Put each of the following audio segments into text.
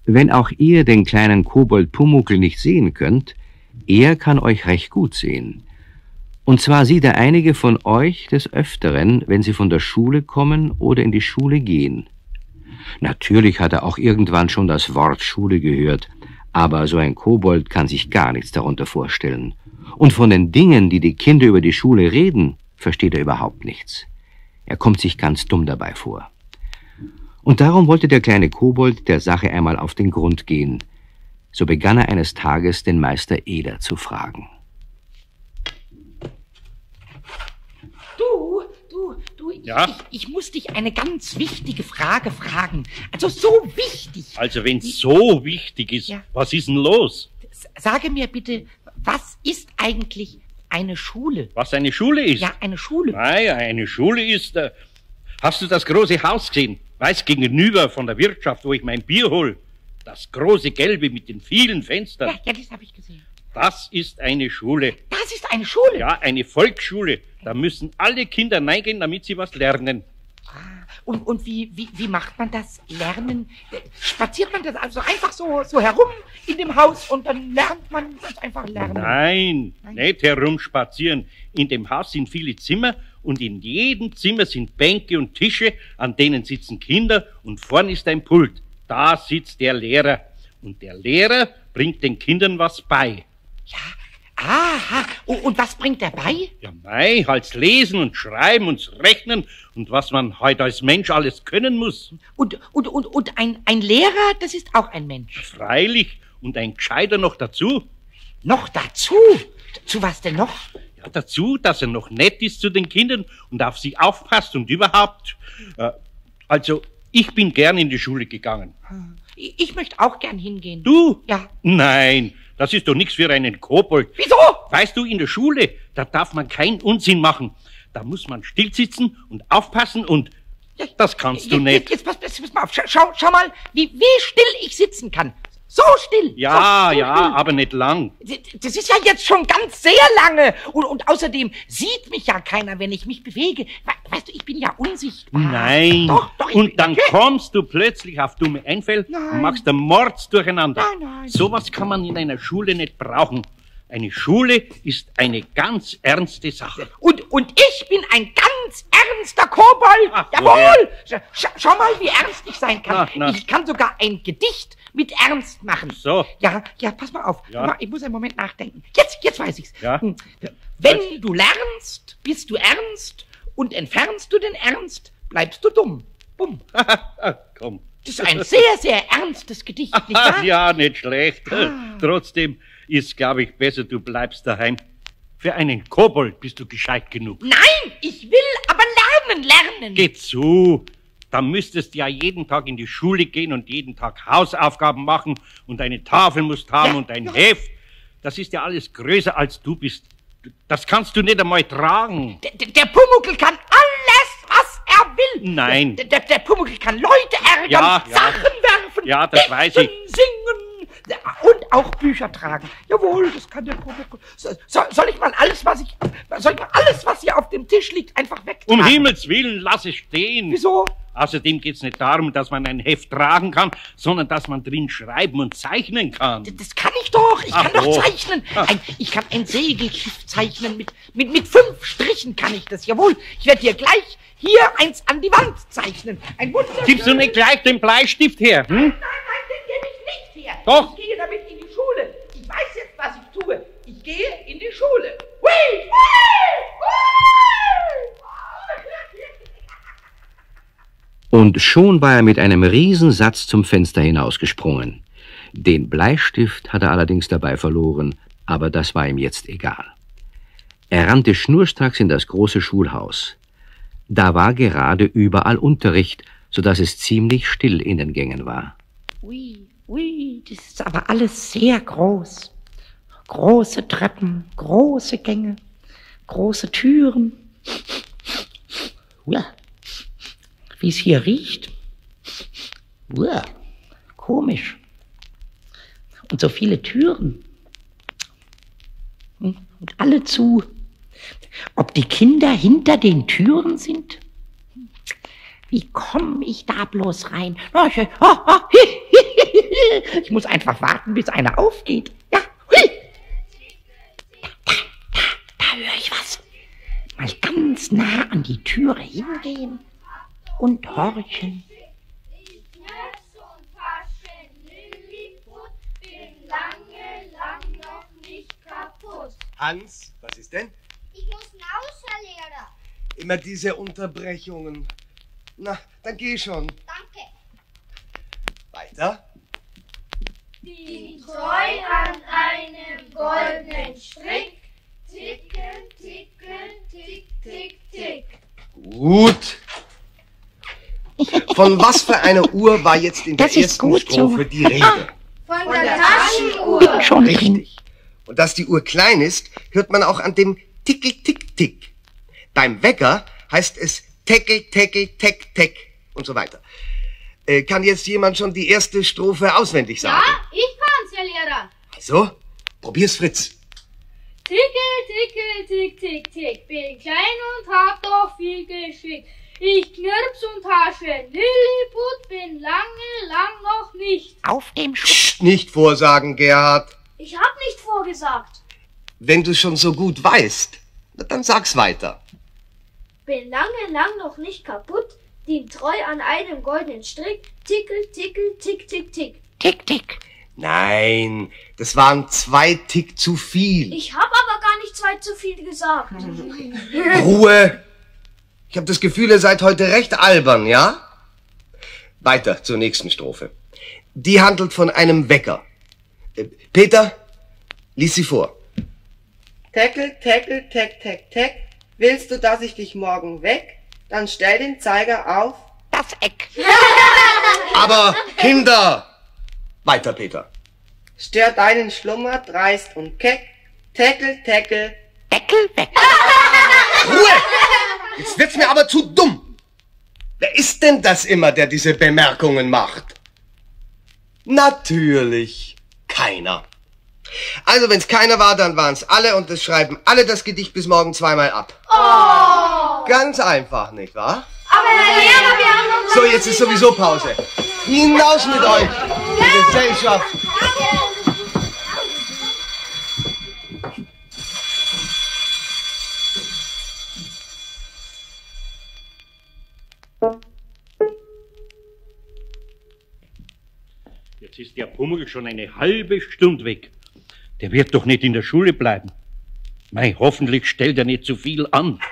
Wenn auch ihr den kleinen Kobold Pumuckl nicht sehen könnt, er kann euch recht gut sehen. Und zwar sieht er einige von euch des Öfteren, wenn sie von der Schule kommen oder in die Schule gehen. Natürlich hat er auch irgendwann schon das Wort Schule gehört, aber so ein Kobold kann sich gar nichts darunter vorstellen. Und von den Dingen, die die Kinder über die Schule reden, versteht er überhaupt nichts. Er kommt sich ganz dumm dabei vor. Und darum wollte der kleine Kobold der Sache einmal auf den Grund gehen. So begann er eines Tages, den Meister Eder zu fragen. Ja? Ich muss dich eine ganz wichtige Frage fragen. Also so wichtig. Also wenn es so wichtig ist, Ja. was ist denn los? Sage mir bitte, was ist eigentlich eine Schule? Was eine Schule ist? Ja, eine Schule. Naja, eine Schule ist... hast du das große Haus gesehen? Weiß, gegenüber von der Wirtschaft, wo ich mein Bier hol. Das große Gelbe mit den vielen Fenstern. Ja, das habe ich gesehen. Das ist eine Schule. Das ist eine Schule? Ja, eine Volksschule. Da müssen alle Kinder reingehen, damit sie was lernen. Und wie macht man das? Lernen? Spaziert man das also einfach so herum in dem Haus und dann lernt man das einfach lernen? Nein, nicht herumspazieren. In dem Haus sind viele Zimmer und in jedem Zimmer sind Bänke und Tische, an denen sitzen Kinder und vorn ist ein Pult. Da sitzt der Lehrer. Und der Lehrer bringt den Kindern was bei. Ja, aha. Und was bringt er bei? Ja, mei, halt lesen und schreiben und rechnen und was man heute als Mensch alles können muss. Und ein Lehrer, das ist auch ein Mensch. Freilich. Und ein Gescheiter noch dazu. Noch dazu? Zu was denn noch? Ja, dazu, dass er noch nett ist zu den Kindern und auf sie aufpasst und überhaupt. Also, ich bin gern in die Schule gegangen. Ich möchte auch gern hingehen. Du? Ja. Nein, das ist doch nichts für einen Kobold. Wieso? Weißt du, in der Schule, da darf man keinen Unsinn machen. Da muss man still sitzen und aufpassen und das kannst du nicht. Jetzt pass mal auf. Schau mal, wie still ich sitzen kann. So still. Ja, so ja, still. aber nicht lang. Das ist ja jetzt schon ganz sehr lange. Und außerdem sieht mich ja keiner, wenn ich mich bewege. Weißt du, ich bin ja unsichtbar. Nein. Doch, und dann kommst du plötzlich auf dumme Einfälle und machst den Mords durcheinander. Nein. Sowas kann man in einer Schule nicht brauchen. Eine Schule ist eine ganz ernste Sache. Und ich bin ein ganz ernster Kobold. Ach, jawohl. Schau mal, wie ernst ich sein kann. Na. Ich kann sogar ein Gedicht mit Ernst machen. So. Ja, pass mal auf. Ja. Ich muss einen Moment nachdenken. Jetzt weiß ich's. Ja. Wenn du lernst, bist du ernst und entfernst du den Ernst, bleibst du dumm. Bumm. Komm. Das ist ein sehr, sehr ernstes Gedicht, nicht wahr? Ja, nicht schlecht. Trotzdem ist, glaube ich, besser, du bleibst daheim. Für einen Kobold bist du gescheit genug. Nein, ich will aber lernen. Geh zu. Da müsstest du ja jeden Tag in die Schule gehen und jeden Tag Hausaufgaben machen und eine Tafel musst haben und ein Heft. Das ist ja alles größer als du bist. Das kannst du nicht einmal tragen. Der Pumuckl kann alles, was er will. Nein. Der Pumuckl kann Leute ärgern, Ja. Sachen werfen, Ja, das weiß ich. singen und auch Bücher tragen. Jawohl, das kann der Pumuckl. Soll ich mal alles, was hier auf dem Tisch liegt, einfach wegtragen? Um Himmels Willen, lass es stehen. Wieso? Außerdem geht's nicht darum, dass man ein Heft tragen kann, sondern dass man drin schreiben und zeichnen kann. Das kann ich doch. Ich kann doch zeichnen. Ich kann ein Segelschiff zeichnen. Mit 5 Strichen kann ich das. Jawohl. Ich werde dir gleich hier eins an die Wand zeichnen. Ein wunderschönes... Gibst du nicht gleich den Bleistift her? Hm? Nein, den gebe ich nicht her. Doch. Ich gehe damit in die Schule. Ich weiß jetzt, was ich tue. Ich gehe in die Schule. Hui, hui, Und schon war er mit einem Riesensatz zum Fenster hinausgesprungen. Den Bleistift hat er allerdings dabei verloren, aber das war ihm jetzt egal. Er rannte schnurstracks in das große Schulhaus. Da war gerade überall Unterricht, so dass es ziemlich still in den Gängen war. Ui, das ist aber alles sehr groß. Große Treppen, große Gänge, große Türen. Ja. Wie es hier riecht. Ja, komisch. Und so viele Türen. Und alle zu. Ob die Kinder hinter den Türen sind? Wie komme ich da bloß rein? Ich muss einfach warten, bis einer aufgeht. Ja, hui. Da höre ich was. Mal ganz nah an die Türe hingehen und horchen. Hans, was ist denn? Ich muss raus, Herr Lehrer. Immer diese Unterbrechungen. Na, dann geh schon. Danke. Weiter. Die treu an einem goldenen Strick. Tickel, tickel, tick, tick, tick. Gut. Von was für einer Uhr war jetzt in der Das ist ersten gut, Strophe Junge. die Rede? Von der Taschenuhr. Schon drin. Richtig. Und dass die Uhr klein ist, hört man auch an dem Tickel-Tick-Tick. Beim Wecker heißt es Teckel, Teckel, Teck, Teck und so weiter. Kann jetzt jemand schon die erste Strophe auswendig sagen? Ja, ich kann's, Herr Lehrer. Also, probier's, Fritz. Tickel, tickel, tick, tick, tick. Bin klein und hab doch viel Geschick. Ich knirps und hasche Lilliput, bin lang noch nicht. Auf dem Schuh. Psst, nicht vorsagen, Gerhard. Ich hab nicht vorgesagt. Wenn du schon so gut weißt, dann sag's weiter. Bin lang noch nicht kaputt. Dien treu an einem goldenen Strick. Tickel, tickel, tick, tick, tick. Tick, tick. Nein, das waren 2 Tick zu viel. Ich hab aber gar nicht 2 zu viel gesagt. Ruhe! Ich habe das Gefühl, ihr seid heute recht albern, ja? Weiter zur nächsten Strophe. Die handelt von einem Wecker. Peter, lies sie vor. Teckel, teckel, teck, teck, teck. Willst du, dass ich dich morgen weck? Dann stell den Zeiger auf. Das Eck. Aber Kinder! Weiter, Peter. Stör deinen Schlummer dreist und keck. Teckel, teckel. Deckel weg. Ruhe! Jetzt wird's mir aber zu dumm. Wer ist denn das immer, der diese Bemerkungen macht? Natürlich keiner. Also, wenn's keiner war, dann waren's alle und es schreiben alle das Gedicht bis morgen 2-mal ab. Oh. Ganz einfach, nicht wahr? Aber Herr Lehrer, wir haben uns... So, jetzt ist sowieso Pause. Hinaus mit euch, die Gesellschaft. Jetzt ist der Pummel schon eine halbe Stunde weg. Der wird doch nicht in der Schule bleiben. Mei, hoffentlich stellt er nicht zu viel an.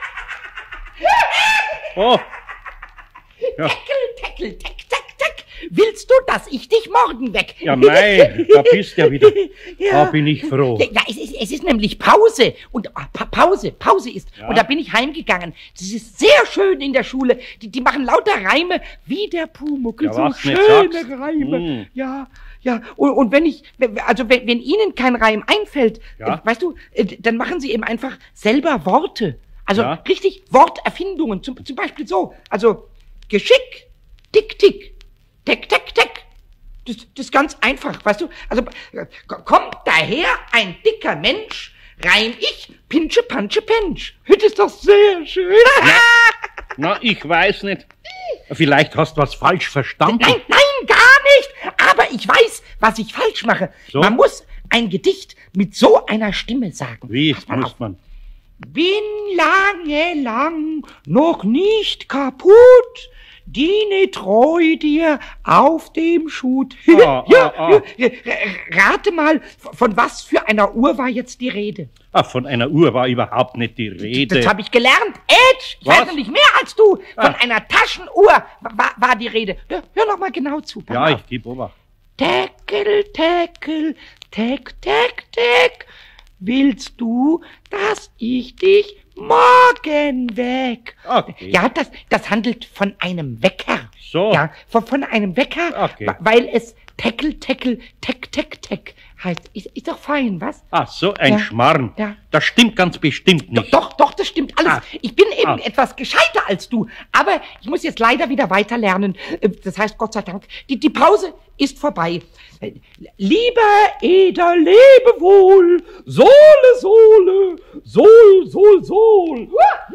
Oh. Ja, Teckel, teck, teck, teck. Willst du, dass ich dich morgen weck? ja mei, da bist du ja wieder. Ja. Da bin ich froh. Ja, es ist nämlich Pause. Und Pause ist. Ja. Und da bin ich heimgegangen. Das ist sehr schön in der Schule. Die machen lauter Reime, wie der Pumuckl. Ja, so was nicht schöne sagst. Reime. Ja. Und wenn Ihnen kein Reim einfällt, Ja. weißt du, dann machen Sie eben einfach selber Worte. Also Ja. richtig Worterfindungen. Zum Beispiel so. Also Geschick, tick, tick, teck, teck, teck. Das ist ganz einfach, weißt du? Also kommt daher ein dicker Mensch, reim ich, pinsche, pansche, pensch. Das ist doch sehr schön. Na, ich weiß nicht. Vielleicht hast du was falsch verstanden. Nein, gar nicht. Aber ich weiß, was ich falsch mache. So? Man muss ein Gedicht mit so einer Stimme sagen. Wie Pass mal muss auf. man? Bin lang noch nicht kaputt, diene treu dir auf dem Schut. Ah. Rate mal, von was für einer Uhr war jetzt die Rede? Ach, von einer Uhr war überhaupt nicht die Rede. Das habe ich gelernt. Edge, ich Was? weiß nämlich mehr als du. Von Ah. einer Taschenuhr war die Rede. Hör noch mal genau zu. Pass Ja, mal auf. ich gebe Obacht. Teckel, teckel, teck, teck, teck. Willst du, dass ich dich morgen weck? Okay. Ja, das handelt von einem Wecker. So. Ja, von einem Wecker, Okay. weil es Teckel, teckel, teck, teck, teck heißt. Ist doch fein, was? Ach, so ein Ja. Schmarrn. Ja. Das stimmt ganz bestimmt nicht. Doch, das stimmt alles. Ah. Ich bin eben Ah. etwas gescheiter als du. Aber ich muss jetzt leider wieder weiter lernen. Das heißt, Gott sei Dank, die Pause ist vorbei. Lieber Eder, lebe wohl. Sohle, Sol.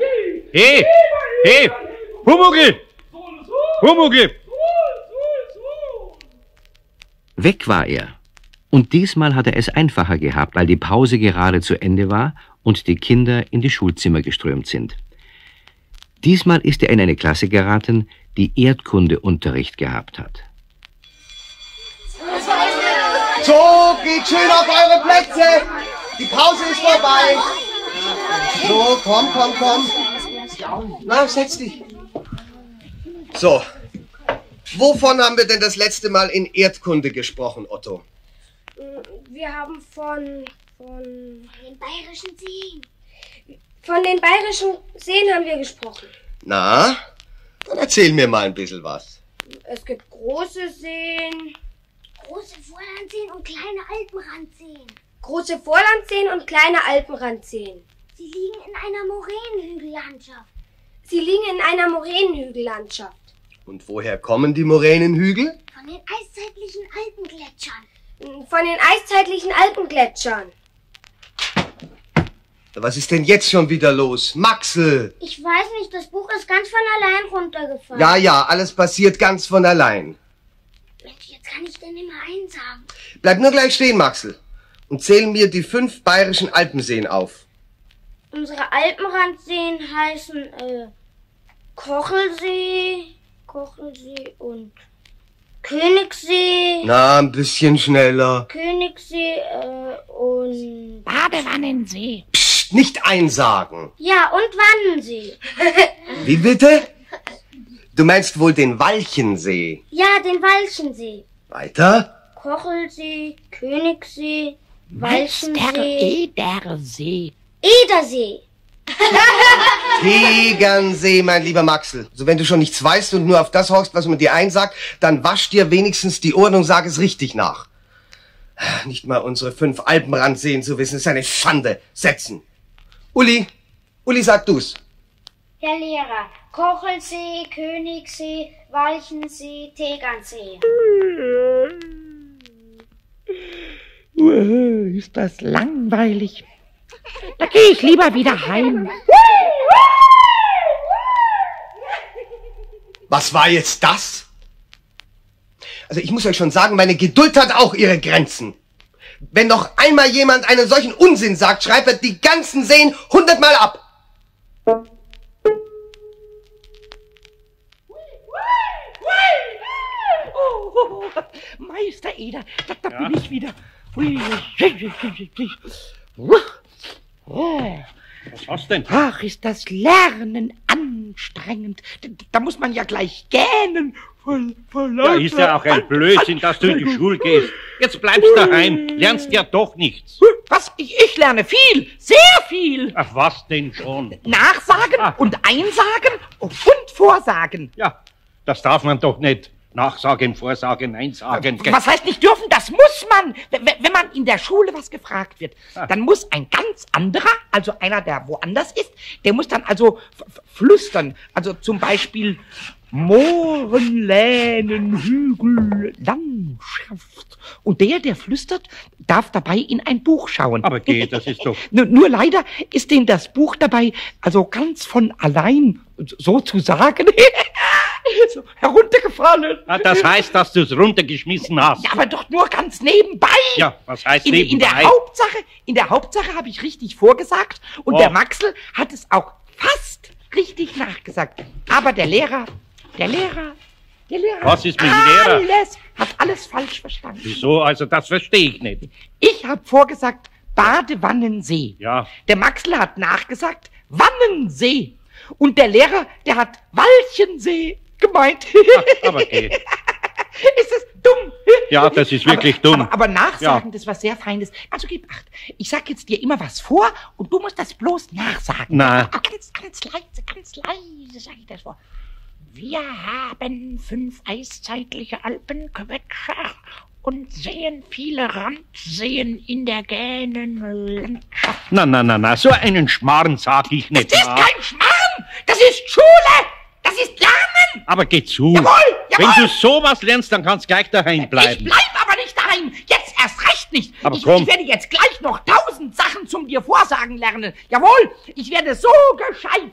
Hey, Pumuckl! Pumuckl! Weg war er. Und diesmal hat er es einfacher gehabt, weil die Pause gerade zu Ende war und die Kinder in die Schulzimmer geströmt sind. Diesmal ist er in eine Klasse geraten, die Erdkundeunterricht gehabt hat. So, geht schön auf eure Plätze. Die Pause ist vorbei. So, komm. Na, setz dich. So, wovon haben wir denn das letzte Mal in Erdkunde gesprochen, Otto? Wir haben von Den bayerischen Seen. den bayerischen Seen haben wir gesprochen. Na, dann erzähl mir mal ein bisschen was. Es gibt große Seen, Große Vorlandseen und kleine Alpenrandseen. große Vorlandseen und kleine Alpenrandseen. Sie liegen in einer Moränenhügellandschaft. Sie liegen in einer Moränenhügellandschaft. Und woher kommen die Moränenhügel? Von den eiszeitlichen Alpengletschern. Von den eiszeitlichen Alpengletschern. Was ist denn jetzt schon wieder los? Maxel! Ich weiß nicht, das Buch ist ganz von allein runtergefallen. Ja, alles passiert ganz von allein. Mensch, jetzt kann ich denn immer einsagen. Bleib nur gleich stehen, Maxel. Und zähl mir die 5 bayerischen Alpenseen auf. Unsere Alpenrandseen heißen Kochelsee und Königssee. Na, ein bisschen schneller. Königssee und... Badewannensee. Psst, nicht einsagen. Ja, und Wannensee. Wie bitte? Du meinst wohl den Walchensee. Ja, den Walchensee. Weiter? Kochelsee, Königssee, Meister Walchensee, Edersee. Edersee. Tegernsee, mein lieber Maxel. Also wenn du schon nichts weißt und nur auf das horchst, was man dir einsagt, dann wasch dir wenigstens die Ohren und sag es richtig nach. Nicht mal unsere 5 Alpenrandseen zu wissen, ist eine Schande. Setzen. Uli, sag du's. Herr Lehrer, Kochelsee, Königssee, Walchensee, Tegernsee. Ist das langweilig. Da gehe ich lieber wieder heim. Was war jetzt das? Also ich muss euch schon sagen, meine Geduld hat auch ihre Grenzen. Wenn noch einmal jemand einen solchen Unsinn sagt, schreibt er die ganzen Seen 100-mal ab. Oh, Meister Eder, da bin ich wieder. Was hast denn? Ach, ist das Lernen anstrengend. Da muss man ja gleich gähnen. Ja, ist ja auch ein Blödsinn, dass du in die Schule gehst. Jetzt bleibst daheim, lernst ja doch nichts. Was? Ich lerne viel, sehr viel. Ach, was denn schon? Nachsagen und Einsagen und Vorsagen. Ja, das darf man doch nicht. Nachsagen, Vorsagen, Nein sagen. Was heißt nicht dürfen? Das muss man. Wenn man in der Schule was gefragt wird, dann muss ein ganz anderer, also einer, der woanders ist, der muss dann also flüstern. Also zum Beispiel Mooren, Länen, Hügel, Landschaft. Und der flüstert, darf dabei in ein Buch schauen. Aber geht, das ist doch... Nur leider ist denen das Buch dabei, also ganz von allein, sozusagen, so heruntergefallen. Ah, das heißt, dass du es runtergeschmissen hast. Ja, aber doch nur ganz nebenbei. Ja, was heißt in nebenbei? In der Hauptsache habe ich richtig vorgesagt und der Maxel hat es auch fast richtig nachgesagt. Aber der Lehrer... Was ist mit dem Lehrer? Hat alles falsch verstanden. Wieso? Also das verstehe ich nicht. Ich habe vorgesagt Badewannensee. Ja. Der Maxel hat nachgesagt Wannensee. Und der Lehrer, der hat Walchensee gemeint. Ach, aber geht. Ist das dumm? Ja, das ist wirklich dumm. Aber Nachsagen, das ist was sehr Feines. Also gib Acht. Ich sag jetzt dir immer was vor und du musst das bloß nachsagen. Na. Aber ganz leise sag ich das vor. Wir haben 5 eiszeitliche Alpenquetscher und sehen viele Randseen in der Gähnenlandschaft. Na, so einen Schmarrn sag ich nicht. Das ist kein Schmarrn! Das ist Schule! Das ist Lernen! Aber geh zu. Jawohl! Wenn du sowas lernst, dann kannst du gleich daheim bleiben. Ich bleib aber nicht daheim! Jetzt erst recht nicht! Aber Ich komm. werde jetzt gleich noch 1000 Sachen zum dir vorsagen lernen. Jawohl! Ich werde so gescheit,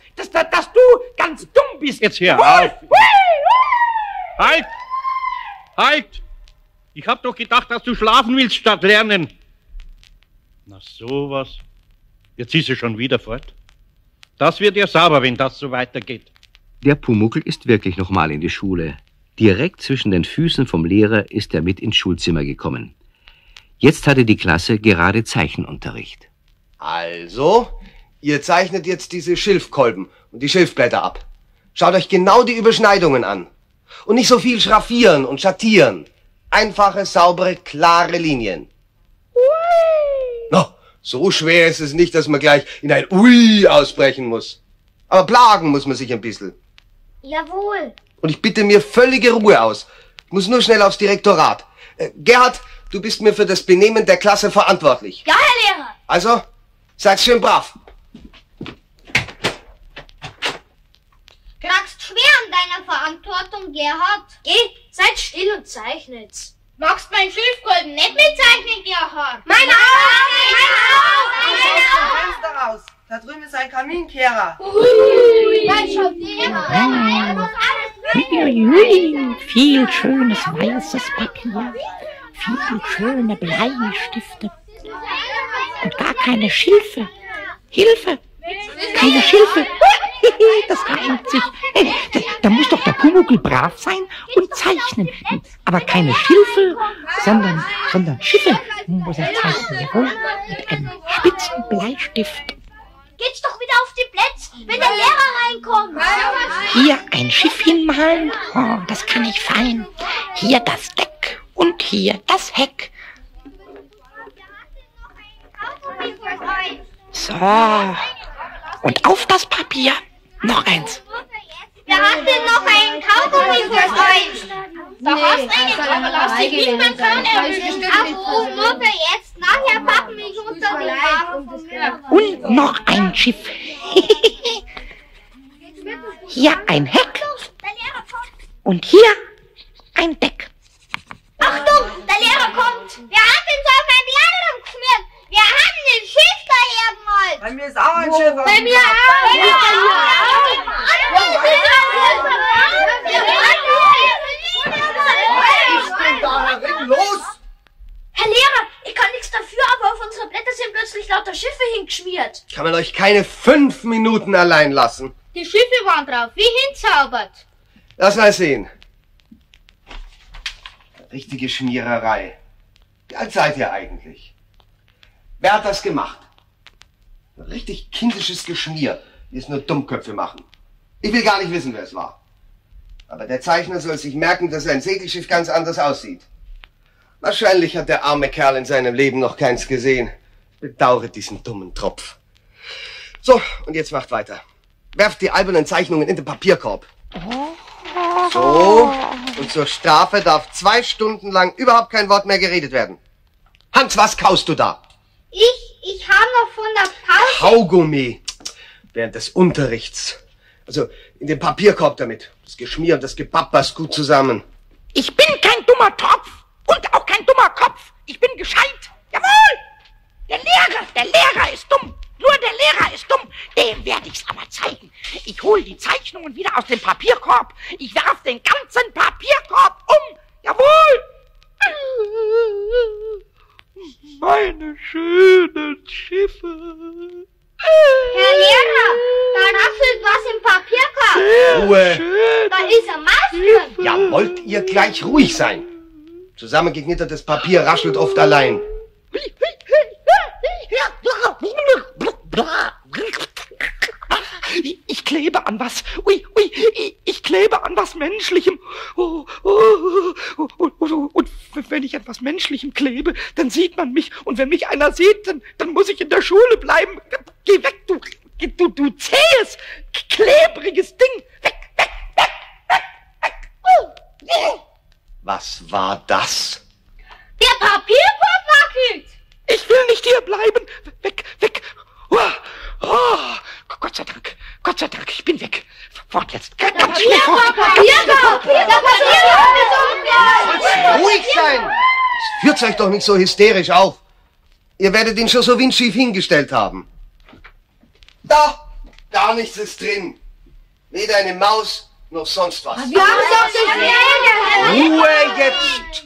dass du ganz dumm bist. Jetzt hör Jawohl. auf. Halt! Halt! Ich hab doch gedacht, dass du schlafen willst statt lernen. Na sowas. Jetzt ist sie schon wieder fort. Das wird ja sauber, wenn das so weitergeht. Der Pumuckl ist wirklich nochmal in die Schule. Direkt zwischen den Füßen vom Lehrer ist er mit ins Schulzimmer gekommen. Jetzt hatte die Klasse gerade Zeichenunterricht. Also, ihr zeichnet jetzt diese Schilfkolben und die Schilfblätter ab. Schaut euch genau die Überschneidungen an. Und nicht so viel schraffieren und schattieren. Einfache, saubere, klare Linien. No, so schwer ist es nicht, dass man gleich in ein Ui ausbrechen muss. Aber plagen muss man sich ein bisschen. Jawohl. Und ich bitte mir völlige Ruhe aus. Ich muss nur schnell aufs Direktorat. Gerhard, du bist mir für das Benehmen der Klasse verantwortlich. Ja, Herr Lehrer. Also, seid schön brav. Kragst schwer an deiner Verantwortung, Gerhard. Geh, seid still und zeichnet. Magst mein Schilfkolben nicht mitzeichnen, Gerhard? Meine Schau zum Fenster raus. Da drüben ist ein Kaminkehrer. Dann schaut der Uiuiui, viel schönes weißes Papier, viel schöne Bleistifte und gar keine Schilfe. Hilfe! Keine Schilfe! Das reimt sich. Da muss doch der Pumuckl brav sein und zeichnen. Aber keine Schilfe, sondern Schiffe muss er zeichnen. Jawohl, mit einem spitzen Bleistift. Geht's doch wieder auf die Plätze, wenn der Lehrer reinkommt. Hier ein Schiff hinmalen, oh, das kann ich fein. Hier das Deck und hier das Heck. So, und auf das Papier noch eins. Wer hat denn noch einen Kaugummi für euch? Da hast du einen, aber lass dich nicht mehr dran erwischen. Ach, nur für jetzt. Nachher packen mich unter den Arm. Und noch ein Schiff. Hier ein Heck und hier ein Deck. Achtung, der Lehrer kommt. Wer hat denn so auf ein Blatt geschmiert? Wir haben den Schiff daher gemalt. Bei mir ist auch ein Schiff. Bei mir auch. Was ist denn da herin los? Herr Lehrer, ich kann nichts dafür, aber auf unsere Blätter sind plötzlich lauter Schiffe hingeschmiert. Kann man euch keine 5 Minuten allein lassen? Die Schiffe waren drauf, wie hinzaubert. Lass mal sehen. Richtige Schmiererei. Wie alt seid ihr eigentlich? Wer hat das gemacht? Ein richtig kindisches Geschmier, wie es nur Dummköpfe machen. Ich will gar nicht wissen, wer es war. Aber der Zeichner soll sich merken, dass ein Segelschiff ganz anders aussieht. Wahrscheinlich hat der arme Kerl in seinem Leben noch keins gesehen. Bedauere diesen dummen Tropf. So, und jetzt macht weiter. Werft die albernen Zeichnungen in den Papierkorb. So, und zur Strafe darf 2 Stunden lang überhaupt kein Wort mehr geredet werden. Hans, was kaust du da? Ich habe noch von der Pause... Kaugummi. Während des Unterrichts. Also, in den Papierkorb damit. Das Geschmier und das Gebapp passt gut zusammen. Ich bin kein dummer Tropf und auch kein dummer Kopf. Ich bin gescheit. Jawohl! Der Lehrer ist dumm. Nur der Lehrer ist dumm. Dem werde ich's aber zeigen. Ich hole die Zeichnungen wieder aus dem Papierkorb. Ich werf den ganzen Papierkorb um. Jawohl! Meine schönen Schiffe. Herr Lehrer, da rasselt was im Papierkorb. Ruhe. Da ist eine Maus drin. Ja, wollt ihr gleich ruhig sein? Zusammengeknittertes Papier raschelt oft allein. Ich klebe an was. Ui, ich klebe an was Menschlichem. Und wenn ich an was Menschlichem klebe, dann sieht man mich. Und wenn mich einer sieht, dann muss ich in der Schule bleiben. Geh weg, du zähes, klebriges Ding. Weg. Was war das? Der Papierkorb wackelt. Ich will nicht hier bleiben. Weg. Oh, Gott sei Dank, ich bin weg. Fort jetzt. Ganz schnell fort. Papierkorb. Ruhig sein! Jetzt führt euch doch nicht so hysterisch auf. Ihr werdet ihn schon so windschief hingestellt haben. Da, gar nichts ist drin. Weder eine Maus, noch sonst was. Wir haben doch gesehen. Ruhe jetzt!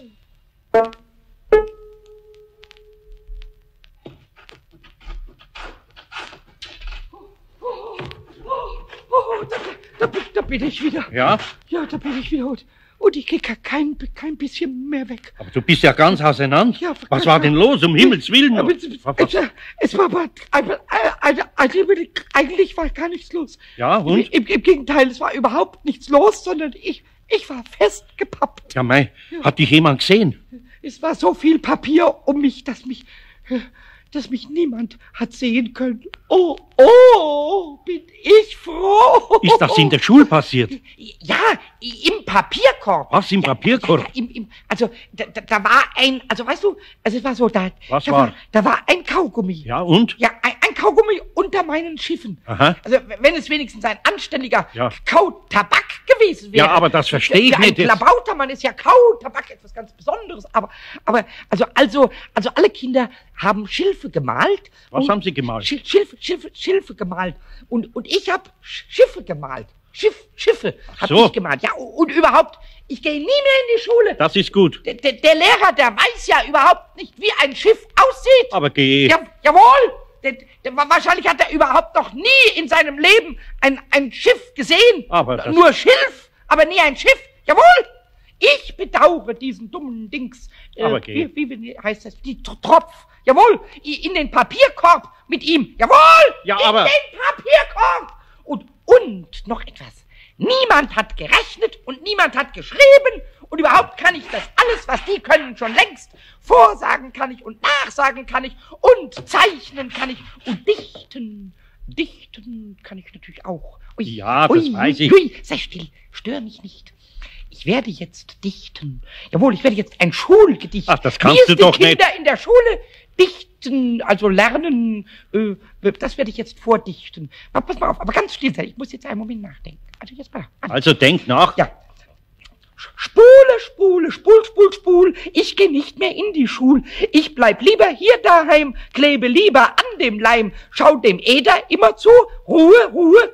Da bin ich wieder. Ja? Ja, da bin ich wieder. Und ich gehe kein bisschen mehr weg. Aber du bist ja ganz auseinander. Ja, was war denn los, um Himmels Willen? Aber es war aber eigentlich war gar nichts los. Ja, und? Im Gegenteil, es war überhaupt nichts los, sondern ich war festgepappt. Ja, mei, hat dich jemand gesehen? Es war so viel Papier um mich, dass mich niemand hat sehen können. Oh, bin ich froh. Ist das in der Schule passiert? Ja, im Papierkorb. Was, im Papierkorb? Ja, also, da war also weißt du, also es war so, da war ein Kaugummi. Ja, und? Ja, ein Kaugummi unter meinen Schiffen. Aha. Also, wenn es wenigstens ein anständiger Ja. Kautabak gewesen wäre. Ja, aber das verstehe ich Für nicht. Ein Klabautermann ist ja Kautabak etwas ganz Besonderes. Aber also alle Kinder haben Schilfe gemalt. Was haben sie gemalt? Schilfe gemalt. Und ich habe Schiffe gemalt. Schiffe habe so. ich gemalt. Ja, und überhaupt, ich gehe nie mehr in die Schule. Das ist gut. Der Lehrer, der weiß ja überhaupt nicht, wie ein Schiff aussieht. Aber geh. Ja, jawohl. Wahrscheinlich hat er überhaupt noch nie in seinem Leben ein Schiff gesehen. Aber das nur Schilf, aber nie ein Schiff. Jawohl. Ich bedauere diesen dummen Dings. Aber geh. Wie heißt das? Die Tropf. Jawohl. In den Papierkorb mit ihm. Jawohl. Ja, aber... In den Papierkorb. Und noch etwas. Niemand hat gerechnet und niemand hat geschrieben. Und überhaupt kann ich das alles, was die können, schon längst. Vorsagen kann ich und nachsagen kann ich und zeichnen kann ich und dichten. Dichten kann ich natürlich auch. Ja, das weiß ich. Sei still, stör mich nicht. Ich werde jetzt dichten. Jawohl, ich werde jetzt ein Schulgedicht. Ach, das kannst du doch nicht. Wie es die Kinder in der Schule dichten, also lernen, das werde ich jetzt vordichten. Pass mal auf, aber ganz still sein. Ich muss jetzt einen Moment nachdenken. Also jetzt mal. Also denk nach. Ja. Spule, spul. Ich gehe nicht mehr in die Schule. Ich bleib lieber hier daheim, klebe lieber an dem Leim. Schau dem Eder immer zu. Ruhe.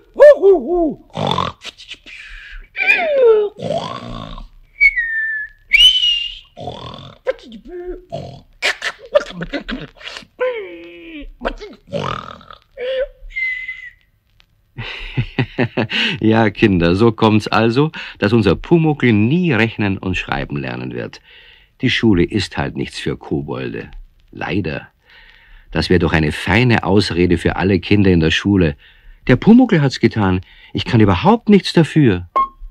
Ja, Kinder, so kommt's also, dass unser Pumuckl nie rechnen und schreiben lernen wird. Die Schule ist halt nichts für Kobolde. Leider. Das wäre doch eine feine Ausrede für alle Kinder in der Schule. Der Pumuckl hat's getan. Ich kann überhaupt nichts dafür.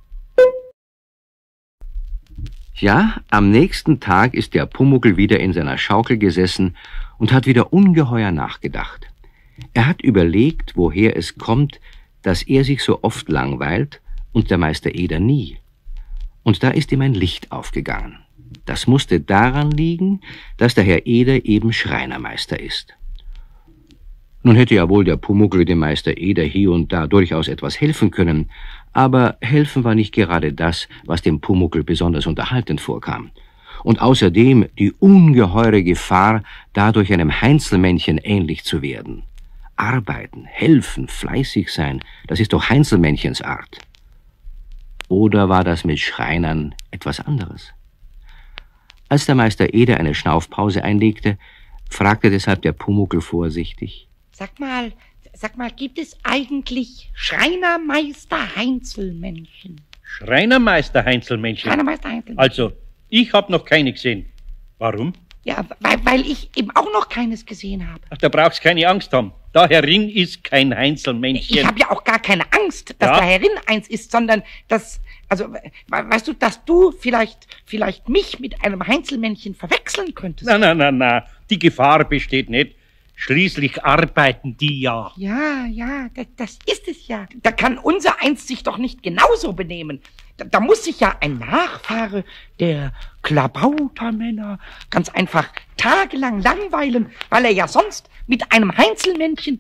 Ja, am nächsten Tag ist der Pumuckl wieder in seiner Schaukel gesessen und hat wieder ungeheuer nachgedacht. Er hat überlegt, woher es kommt, dass er sich so oft langweilt und der Meister Eder nie. Und da ist ihm ein Licht aufgegangen. Das musste daran liegen, dass der Herr Eder eben Schreinermeister ist. Nun hätte ja wohl der Pumuckl dem Meister Eder hier und da durchaus etwas helfen können, aber helfen war nicht gerade das, was dem Pumuckl besonders unterhaltend vorkam. Und außerdem die ungeheure Gefahr, dadurch einem Heinzelmännchen ähnlich zu werden. Arbeiten, helfen, fleißig sein, das ist doch Heinzelmännchens Art. Oder war das mit Schreinern etwas anderes? Als der Meister Eder eine Schnaufpause einlegte, fragte deshalb der Pumuckl vorsichtig: Sag mal, gibt es eigentlich Schreinermeister Heinzelmännchen? Schreinermeister Heinzelmännchen? Schreinermeister Heinzelmännchen. Also, ich habe noch keine gesehen. Warum? Ja, weil ich eben auch noch keines gesehen habe. Ach, da brauchst keine Angst haben. Da herin ist kein Heinzelmännchen. Ich habe ja auch gar keine Angst, dass da herin eins ist, sondern dass, also, weißt du, dass du vielleicht mich mit einem Heinzelmännchen verwechseln könntest. Na, die Gefahr besteht nicht. Schließlich arbeiten die ja. Ja, das ist es ja. Da kann unser eins sich doch nicht genauso benehmen. Da muss sich ja ein Nachfahre der Klabautermänner ganz einfach tagelang langweilen, weil er ja sonst mit einem Heinzelmännchen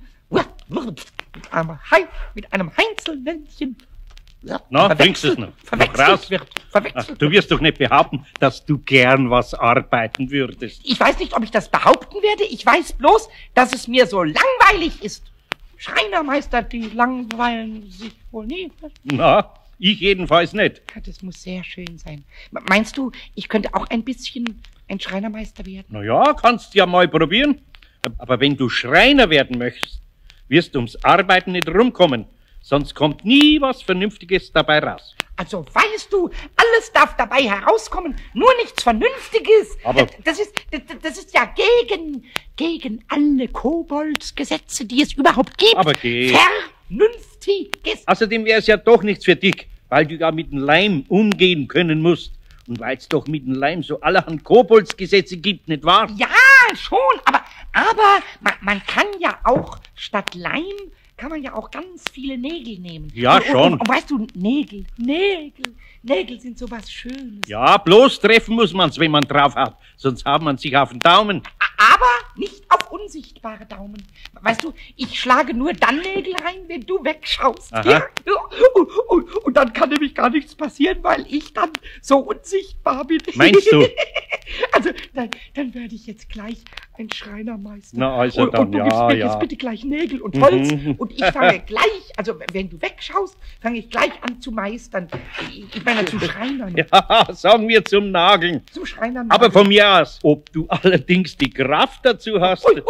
Na, bringst du es noch? Verwechselt wird. Ach, du wirst doch nicht behaupten, dass du gern was arbeiten würdest. Ich weiß nicht, ob ich das behaupten werde. Ich weiß bloß, dass es mir so langweilig ist. Schreinermeister, die langweilen sich wohl nie. Na, Ich jedenfalls nicht. Ja, das muss sehr schön sein. Meinst du, ich könnte auch ein bisschen ein Schreinermeister werden? Na ja, kannst ja mal probieren. Aber wenn du Schreiner werden möchtest, wirst du ums Arbeiten nicht rumkommen. Sonst kommt nie was Vernünftiges dabei raus. Also weißt du, alles darf dabei herauskommen, nur nichts Vernünftiges. Aber das ist ja gegen alle Koboldsgesetze, die es überhaupt gibt. Aber geh. Vernünftiges. Außerdem wäre es ja doch nichts für dich, weil du ja mit dem Leim umgehen können musst. Und weil es doch mit dem Leim so allerhand Koboldsgesetze gibt, nicht wahr? Ja, schon, aber man kann ja auch statt Leim kann man ja auch ganz viele Nägel nehmen. Ja, schon. Und weißt du, Nägel sind so was Schönes. Ja, bloß treffen muss man's, wenn man drauf hat. Sonst hat man sich auf den Daumen. Aber nicht auf unsichtbare Daumen. Weißt du, ich schlage nur dann Nägel rein, wenn du wegschaust. Aha. Ja? Und dann kann nämlich gar nichts passieren, weil ich dann so unsichtbar bin. Meinst du? Also, dann werde ich jetzt gleich ein Schreinermeister. Na, also und dann, du gibst mir ja. jetzt bitte gleich Nägel und Holz. Mhm. Und ich fange gleich, also wenn du wegschaust, fange ich gleich an zu meistern. Ich meine zu Schreinern. Ja, sagen wir zum Nageln. Zum Schreinern. Aber von mir aus, ob du allerdings die Kraft dazu hast. Ui.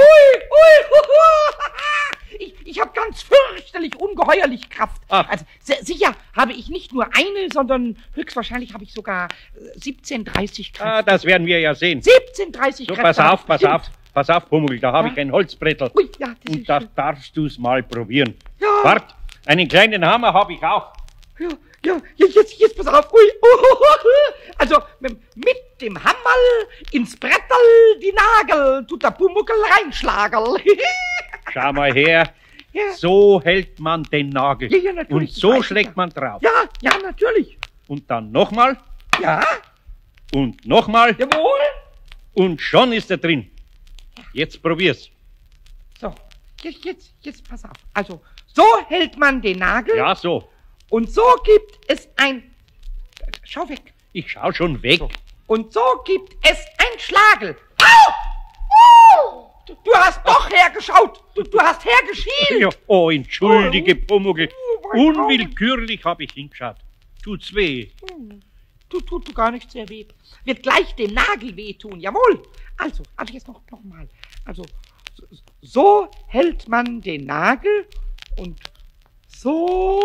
Ich habe ganz fürchterlich, ungeheuerlich Kraft. Ach. Also sicher habe ich nicht nur eine, sondern höchstwahrscheinlich habe ich sogar 1730 Kraft. Ah, das werden wir ja sehen. 1730 So, Kraft. pass auf, Pummel, da habe Ja? ich ein Holzbrettel. Ui, ja, das Und ist da schön. darfst du's mal probieren. Ja. Wart, einen kleinen Hammer habe ich auch. Ja, jetzt pass auf. Ui. Also mit dem Hammerl ins Bretterl die Nagel tut der Pumuckel reinschlagerl. Schau mal her. Ja. So hält man den Nagel. Ja, natürlich, Und das so weiß ich schlägt ja. man drauf. Ja, natürlich. Und dann nochmal Ja, und nochmal jawohl. und schon ist er drin. Jetzt probier's. So, jetzt pass auf. Also, so hält man den Nagel Ja, so. und so gibt es ein... Schau weg. Ich schau schon weg. So. Und so gibt es ein Schlagel. Au! Du hast doch hergeschaut. Du hast hergeschielt. Ja, oh, entschuldige, Pumuckl. mein Unwillkürlich habe ich hingeschaut. Tut's weh? Tut gar nicht sehr weh. Wird gleich den Nagel wehtun, jawohl. Also jetzt noch mal. Also, so hält man den Nagel und so...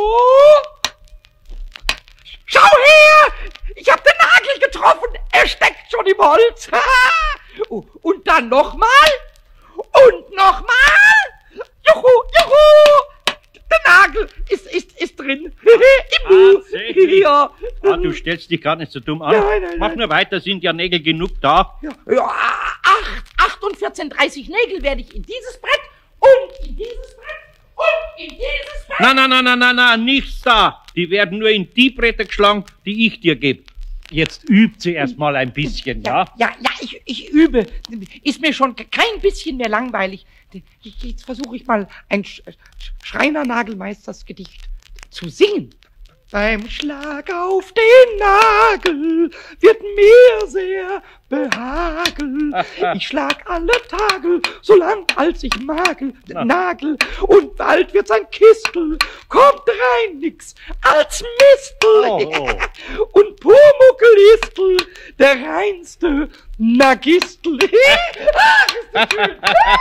Schau her! Ich hab den Nagel getroffen! Er steckt schon im Holz! Und dann nochmal! Und nochmal! Juhu! Der Nagel ist drin! Tatsächlich? Ja. Ah, du stellst dich gar nicht so dumm an. Nein. Mach nur weiter, sind ja Nägel genug da. Ja, 8 und 14, 30 Nägel werde ich in dieses Brett und in dieses Brett und in dieses Brett. Na, nichts da. Die werden nur in die Bretter geschlagen, die ich dir gebe. Jetzt übt sie erst mal ein bisschen, ja? Ja, ich übe. Ist mir schon kein bisschen mehr langweilig. Jetzt versuche ich mal ein Schreiner-Nagelmeisters-Gedicht zu singen. Beim Schlag auf den Nagel wird mir sehr behagen. Ich schlag alle Tage, solang als ich Nagel. Und bald wird's ein Kistel, kommt rein nix als Mistel. Oh. Und Pumuckl istl, der reinste Nagistel. Ach, ist das schön.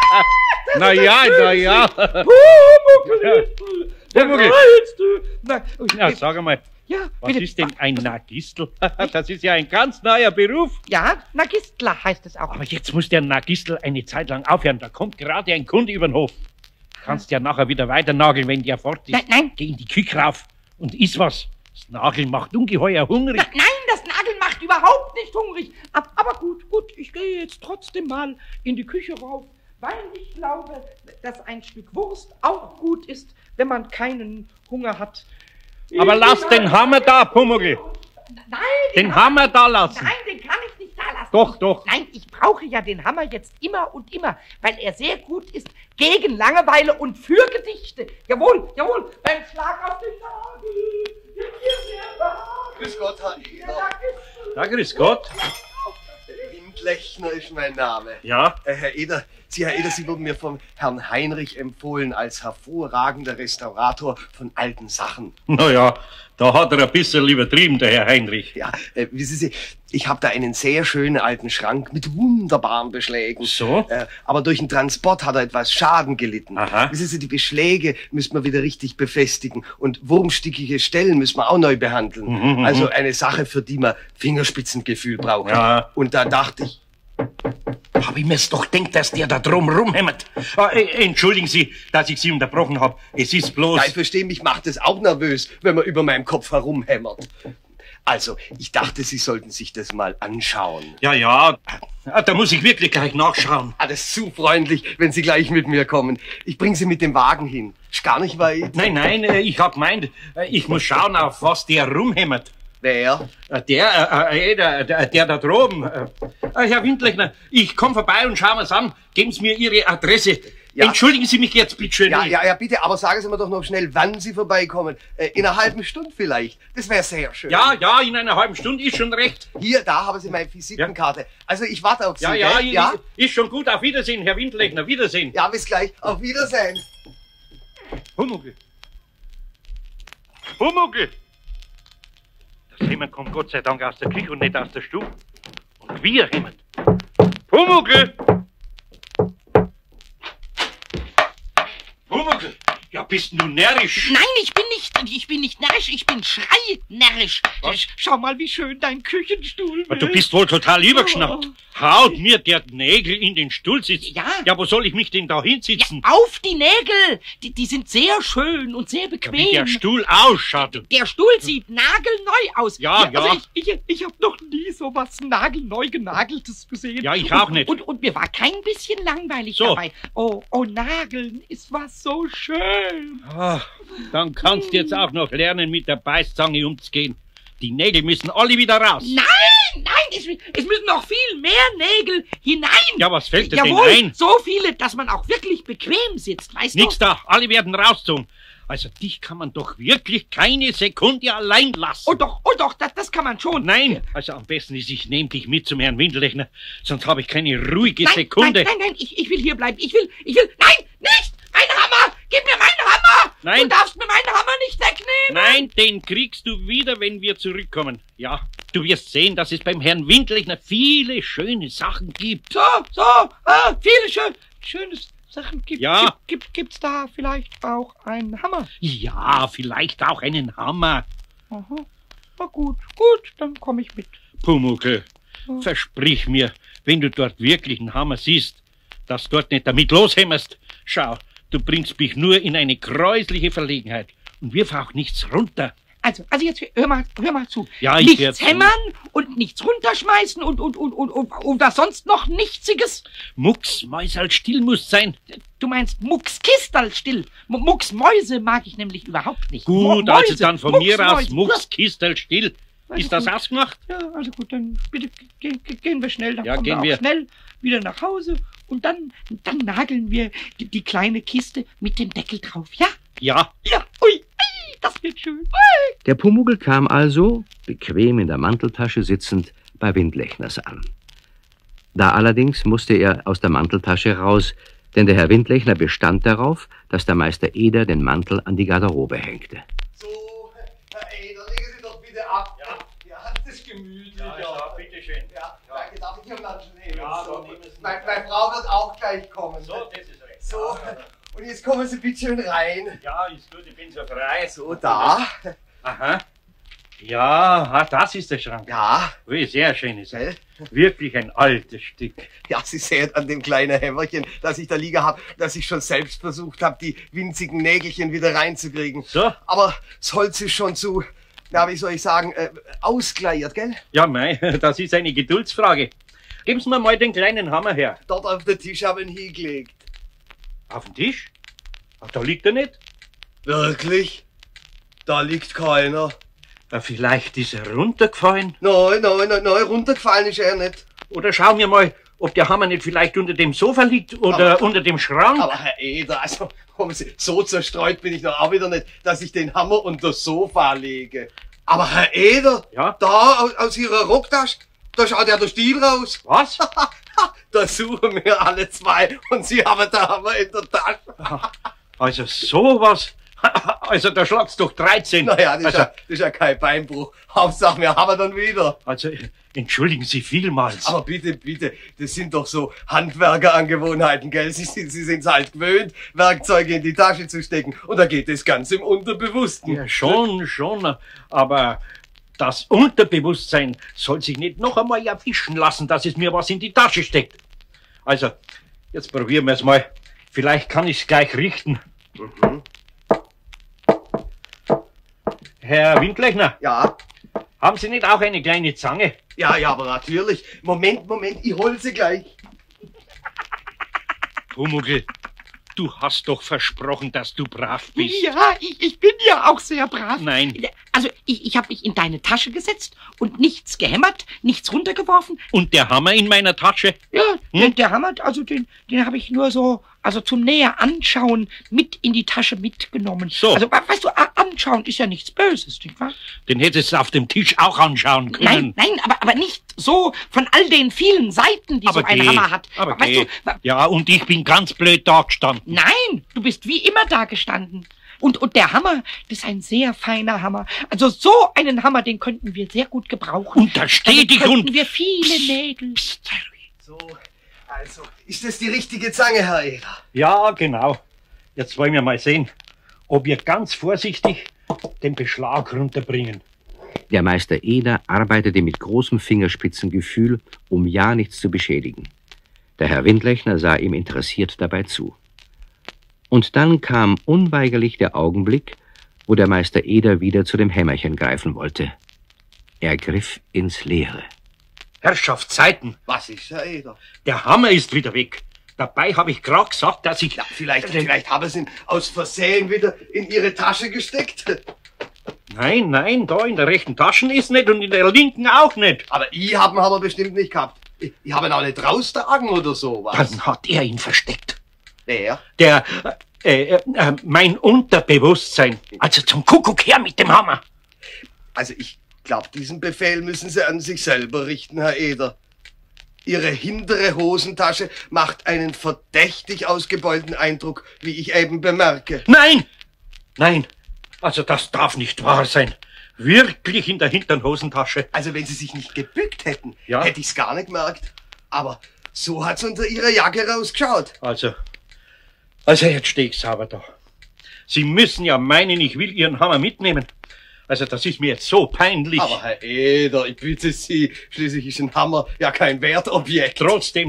Na ja. Pumuckl istl, der Pumuckl. reinste Ja, sag einmal, Ja, was bitte. ist denn ein Nagistel? Das ist ja ein ganz neuer Beruf. Ja, Nagistler heißt es auch. Aber jetzt muss der Nagistel eine Zeit lang aufhören. Da kommt gerade ein Kunde über den Hof. Kannst ja nachher wieder weiter nageln, wenn der fort ist. Nein. Geh in die Küche rauf und iss was. Das Nageln macht ungeheuer hungrig. Nein, das Nageln macht überhaupt nicht hungrig. Aber gut, ich gehe jetzt trotzdem mal in die Küche rauf, weil ich glaube, dass ein Stück Wurst auch gut ist, wenn man keinen Hunger hat. Aber lass den Hammer da, Pumuckl. Nein, Den Hammer da lassen. Nein, den kann ich nicht da lassen. Doch. Nein, ich brauche ja den Hammer jetzt immer und immer, weil er sehr gut ist gegen Langeweile und für Gedichte. Jawohl, beim Schlag auf den Nagel wird mir sehr behagen. Grüß Gott, Herr Eder. Na, grüß Gott. Windlechner ist mein Name. Ja? Herr Eder, Sie, Herr Eder, Sie wurden mir vom Herrn Heinrich empfohlen als hervorragender Restaurator von alten Sachen. Naja, da hat er ein bisschen übertrieben, der Herr Heinrich. Ja, wissen Sie, ich habe da einen sehr schönen alten Schrank mit wunderbaren Beschlägen. So? Aber durch den Transport hat er etwas Schaden gelitten. Aha. Wissen Sie, die Beschläge müssen wir wieder richtig befestigen und wurmstickige Stellen müssen wir auch neu behandeln. Also eine Sache, für die man Fingerspitzengefühl braucht. Ja. Und da dachte ich, Hab ich mir's doch gedacht, dass der da drum rumhämmert. Entschuldigen Sie, dass ich Sie unterbrochen habe. Es ist bloß... ja, ich verstehe, mich macht es auch nervös, wenn man über meinem Kopf herumhämmert. Also, ich dachte, Sie sollten sich das mal anschauen. Ja, da muss ich wirklich gleich nachschauen. Ah, das ist zu freundlich, wenn Sie gleich mit mir kommen. Ich bringe Sie mit dem Wagen hin. Ist gar nicht weit. Nein, ich hab gemeint, ich muss schauen, auf was der rumhämmert. Wer? Der da droben. Herr Windlechner, ich komm vorbei und schau mir's an. Geben Sie mir Ihre Adresse. Ja. Entschuldigen Sie mich jetzt, bitte schön. Ja, bitte, aber sagen Sie mir doch noch schnell, wann Sie vorbeikommen. In einer halben Stunde vielleicht. Das wäre sehr schön. Ja, in einer halben Stunde ist schon recht. Hier, da haben Sie meine Visitenkarte. Ja. Also, ich warte auf Sie. Ja, ist schon gut. Auf Wiedersehen, Herr Windlechner. Wiedersehen. Ja, bis gleich. Auf Wiedersehen. Pumuckl. Pumuckl! Das Hämmern kommt Gott sei Dank aus der Küche und nicht aus der Stube. Und wie er hämmert. Pumuckl! Pumuckl! Ja, bist du närrisch? Nein, ich bin nicht närrisch, ich bin schreinärrisch. Schau mal, wie schön dein Küchenstuhl ist. Du bist wohl total übergeschnappt. Haut mir der Nägel in den Stuhlsitz. Ja, wo soll ich mich denn da hinsitzen? Ja, auf die Nägel. Die sind sehr schön und sehr bequem. Ja, wie der Stuhl ausschaut. Der Stuhl sieht nagelneu aus. Ja. Also ich habe noch nie so was nagelneu genageltes gesehen. Ja, ich auch nicht. Und mir war kein bisschen langweilig so dabei. Oh, Nageln ist was so schön. Ach, dann kannst du jetzt auch noch lernen, mit der Beißzange umzugehen. Die Nägel müssen alle wieder raus. Nein, es müssen noch viel mehr Nägel hinein. Ja, was fällt dir denn Jawohl, ein? so viele, dass man auch wirklich bequem sitzt, weißt du? Nix da, alle werden rausgezogen. Also dich kann man doch wirklich keine Sekunde allein lassen. Oh doch, das kann man schon. Nein, also am besten ist, ich nehme dich mit zum Herrn Windlechner, sonst habe ich keine ruhige Sekunde. Nein, ich will hier bleiben. Ich will, nein, nicht! Mein Hammer! Gib mir meinen Hammer! Nein. Du darfst mir meinen Hammer nicht wegnehmen! Nein, den kriegst du wieder, wenn wir zurückkommen. Ja, du wirst sehen, dass es beim Herrn Windlechner viele schöne Sachen gibt. Viele schöne Sachen gibt. Ja. Gibt's da vielleicht auch einen Hammer? Ja, vielleicht auch einen Hammer. Aha. Na gut, dann komme ich mit. Pumuckl, versprich mir, wenn du dort wirklich einen Hammer siehst, dass du dort nicht damit loshämmerst. Schau, du bringst mich nur in eine gräusliche Verlegenheit und wirf auch nichts runter. Also jetzt hör mal zu. Ja, ich nichts hämmern und nichts runterschmeißen und was sonst noch nichtiges. Mucksmäuserl still muss sein. Du meinst Muckskistal still. Mucksmäuse mag ich nämlich überhaupt nicht. Gut, also dann von mir aus Muckskistal still. Ist das ausgemacht? Ja, also gut, dann bitte gehen wir schnell. Dann ja, kommen wir auch schnell wieder nach Hause und dann nageln wir die kleine Kiste mit dem Deckel drauf, ja? Ja. Ja, ui, das wird schön. Ui. Der Pumuckl kam also, bequem in der Manteltasche sitzend, bei Windlechners an. Da allerdings musste er aus der Manteltasche raus, denn der Herr Windlechner bestand darauf, dass der Meister Eder den Mantel an die Garderobe hängte. So, Herr Eder, legen Sie doch bitte ab. Ja, das ist gemütlich. Ja, bitteschön. Ja, danke, darf ich Ihren Mantel nehmen? Ja, so. dann nehmen Sie. Meine Frau wird auch gleich kommen. So, das ist recht. So, und jetzt kommen Sie bitte schön rein. Ja, ist gut, ich bin so frei. So, da. Aha. Ja, das ist der Schrank. Ja. Ui, sehr schönes. Wirklich ein altes Stück. Ja, Sie sehen an dem kleinen Hämmerchen, das ich da liegen habe, dass ich schon selbst versucht habe, die winzigen Nägelchen wieder reinzukriegen. So? Aber das Holz ist schon zu, na, wie soll ich sagen, ausgeleiert, gell? Ja, mei, das ist eine Geduldsfrage. Geben Sie mir mal den kleinen Hammer her. Dort auf den Tisch haben wir ihn hingelegt. Auf den Tisch? Ach, da liegt er nicht. Wirklich? Da liegt keiner. Vielleicht ist er runtergefallen. Nein, runtergefallen ist er nicht. Oder schauen wir mal, ob der Hammer nicht vielleicht unter dem Sofa liegt oder unter dem Schrank. Aber Herr Eder, also, so zerstreut bin ich doch auch wieder nicht, dass ich den Hammer unter das Sofa lege. Aber Herr Eder, ja? Da aus Ihrer Rocktasche, da schaut ja der Stiel raus. Was? da suchen wir alle zwei und Sie haben den Hammer in der Tasche. Also sowas? Also da schlagt's doch 13. Naja, das ist ja kein Beinbruch. Hauptsache, wir haben dann wieder. Also entschuldigen Sie vielmals. Aber bitte, das sind doch so Handwerkerangewohnheiten, gell? Sie sind's halt gewöhnt, Werkzeuge in die Tasche zu stecken. Und da geht das ganz im Unterbewussten. Ja, schon. Aber das Unterbewusstsein soll sich nicht noch einmal erwischen lassen, dass es mir was in die Tasche steckt. Also, jetzt probieren wir es mal. Vielleicht kann ich's gleich richten. Mhm. Herr Windlechner? Ja? Haben Sie nicht auch eine kleine Zange? Ja, aber natürlich. Moment, ich hol sie gleich. Pumuckl, du hast doch versprochen, dass du brav bist. Ja, ich bin ja auch sehr brav. Nein. Also, ich habe mich in deine Tasche gesetzt und nichts gehämmert, nichts runtergeworfen. Und der Hammer in meiner Tasche? Ja, der Hammer, also den habe ich nur so, also zum näher anschauen, mit in die Tasche mitgenommen. So. Also, weißt du, anschauen ist ja nichts Böses, nicht wahr? Den hättest du auf dem Tisch auch anschauen können. Nein, aber nicht so von all den vielen Seiten, die aber so ein Hammer hat. Aber weißt du, ja, und ich bin ganz blöd dagestanden. Nein, du bist wie immer da gestanden. Und der Hammer, das ist ein sehr feiner Hammer. Also so einen Hammer, den könnten wir sehr gut gebrauchen. Und da steht ich und wir viele Nägel. So, also, ist das die richtige Zange, Herr Eder? Ja, genau. Jetzt wollen wir mal sehen, ob wir ganz vorsichtig den Beschlag runterbringen. Der Meister Eder arbeitete mit großem Fingerspitzengefühl, um ja nichts zu beschädigen. Der Herr Windlechner sah ihm interessiert dabei zu. Und dann kam unweigerlich der Augenblick, wo der Meister Eder wieder zu dem Hämmerchen greifen wollte. Er griff ins Leere. Herrschaftszeiten! Was ist, Herr Eder? Der Hammer ist wieder weg. Dabei habe ich gerade gesagt, dass ich... Ja, vielleicht haben Sie ihn aus Versehen wieder in Ihre Tasche gesteckt. Nein, da in der rechten Tasche ist nicht und in der linken auch nicht. Aber ich haben wir bestimmt nicht gehabt. Ich habe ihn auch nicht raustragen oder sowas. Dann hat er ihn versteckt. Wer? Mein Unterbewusstsein. Also zum Kuckuck her mit dem Hammer. Also ich glaube, diesen Befehl müssen Sie an sich selber richten, Herr Eder. Ihre hintere Hosentasche macht einen verdächtig ausgebeulten Eindruck, wie ich eben bemerke. Nein, also das darf nicht wahr sein. Wirklich in der hinteren Hosentasche. Also wenn Sie sich nicht gebückt hätten, ja, hätte ich's gar nicht gemerkt. Aber so hat's unter Ihrer Jacke rausgeschaut. Also jetzt stehe ich sauber da. Sie müssen ja meinen, ich will Ihren Hammer mitnehmen. Also das ist mir jetzt so peinlich. Aber Herr Eder, ich bitte Sie, schließlich ist ein Hammer ja kein Wertobjekt. Trotzdem.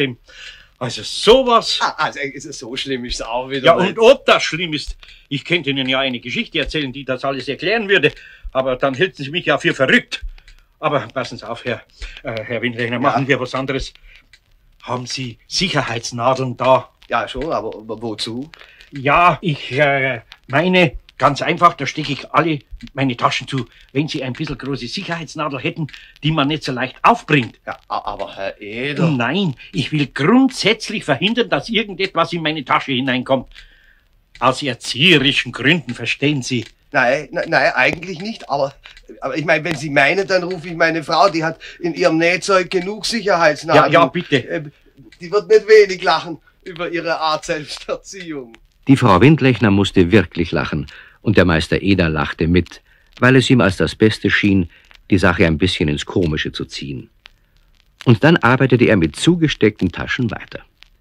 Also sowas... Also so schlimm ist es auch wieder Ja, nicht. und ob das schlimm ist, ich könnte Ihnen ja eine Geschichte erzählen, die das alles erklären würde. Aber dann hielten Sie mich ja für verrückt. Aber passen Sie auf, Herr Windlechner, machen wir was anderes. Haben Sie Sicherheitsnadeln da? Ja, schon, aber wozu? Ja, ich meine, ganz einfach, da stecke ich alle meine Taschen zu. Wenn Sie ein bisschen große Sicherheitsnadel hätten, die man nicht so leicht aufbringt. Ja, aber Herr Eder... Nein, ich will grundsätzlich verhindern, dass irgendetwas in meine Tasche hineinkommt. Aus erzieherischen Gründen, verstehen Sie? Nein, eigentlich nicht, aber ich meine, wenn Sie meinen, dann rufe ich meine Frau, die hat in ihrem Nähzeug genug Sicherheitsnadeln. Ja, bitte. Die wird nicht wenig lachen über ihre Art Selbsterziehung. Die Frau Windlechner musste wirklich lachen, und der Meister Eder lachte mit, weil es ihm als das Beste schien, die Sache ein bisschen ins Komische zu ziehen. Und dann arbeitete er mit zugesteckten Taschen weiter.